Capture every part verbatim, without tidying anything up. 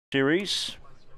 Series.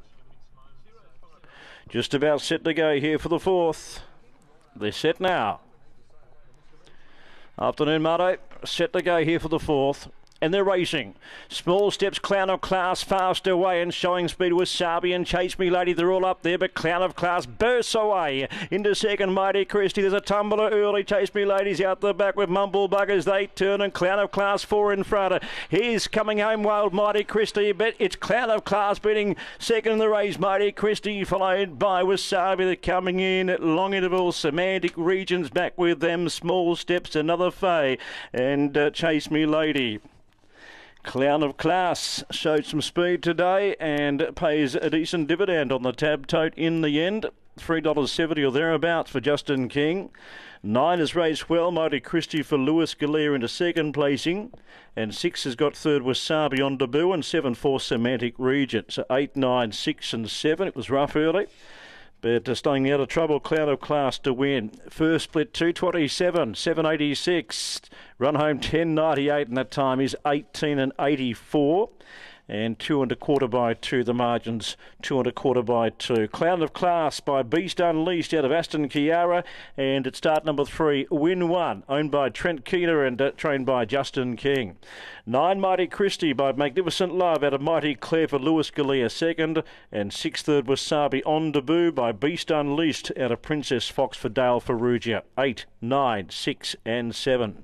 Just about set to go here for the fourth. They're set now. Afternoon, Marto. Set to go here for the fourth. And they're racing. Small Steps, Clown of Class, fast away and showing speed with Sabi and Chase Me Lady. They're all up there, but Clown of Class bursts away into second. Mighty Christie. There's a tumbler early. Chase Me Lady's out the back with Mumble Buggers. They turn and Clown of Class four in front. He's coming home wild, Mighty Christie, but it's Clown of Class beating second in the race. Mighty Christie followed by Wasabi. They're coming in at long intervals. Semantic Regions back with them. Small Steps, another Fay, and uh, Chase Me Lady. Clown of Class showed some speed today and pays a decent dividend on the tab tote in the end. three dollars seventy or thereabouts for Justin King. Nine has raced well. Mighty Christie for Lewis Galea into second placing. And six has got third Wasabi on debut and seven for Semantic Region. So eight, nine, six and seven. It was rough early, but uh, staying out of trouble. Clown of Class to win. First split two twenty-seven, seven eighty-six. Run home ten ninety-eight, and that time is eighteen and eighty-four. And two and a quarter by two, the margins, two and a quarter by two. Clown of Class by Beast Unleashed out of Aston Kiara. And at start number three, Win One, owned by Trent Keener and uh, trained by Justin King. Nine, Mighty Christie by Magnificent Love out of Mighty Claire for Lewis Galea second. And six, third, Wasabi on debut by Beast Unleashed out of Princess Fox for Dale Ferrugia. Eight, nine, six and seven.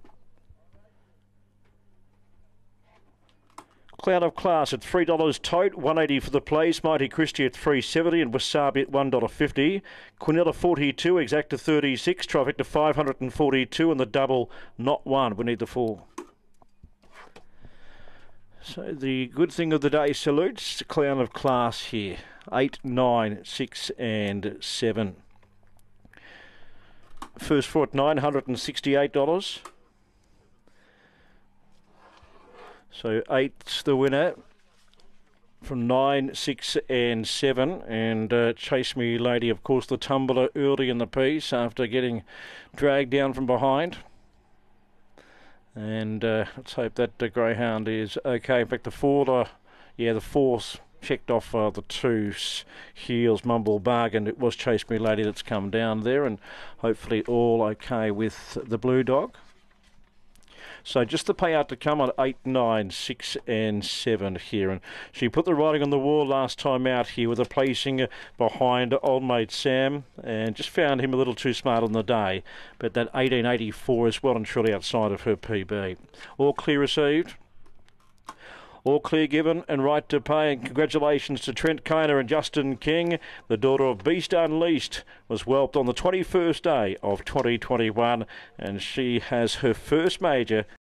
Clown of Class at three dollars tote, one eighty for the place. Mighty Christie at three seventy and Wasabi at one dollar fifty. Quinella forty-two, Exacta thirty-six, Trifecta five hundred forty-two, and the double not one. We need the four. So the good thing of the day salutes Clown of Class here. eight, nine, six and seven. First four at nine hundred sixty-eight dollars. So eight's the winner from nine, six and seven. And uh, Chase Me Lady, of course, the tumbler early in the piece after getting dragged down from behind. And uh, let's hope that the greyhound is okay. In fact, the four, uh, yeah, the fourth checked off uh, the two heels, Mumble Bargain. It was Chase Me Lady that's come down there, and hopefully all okay with the Blue Dog. So just the payout to come on eight, nine, six and seven here. And she put the writing on the wall last time out here with a placing behind Old Mate Sam, and just found him a little too smart on the day. But that eighteen eighty-four is well and truly outside of her P B. All clear received. All clear given and right to pay, and congratulations to Trent Keener and Justin King. The daughter of Beast Unleashed was whelped on the twenty-first day of twenty twenty-one, and she has her first major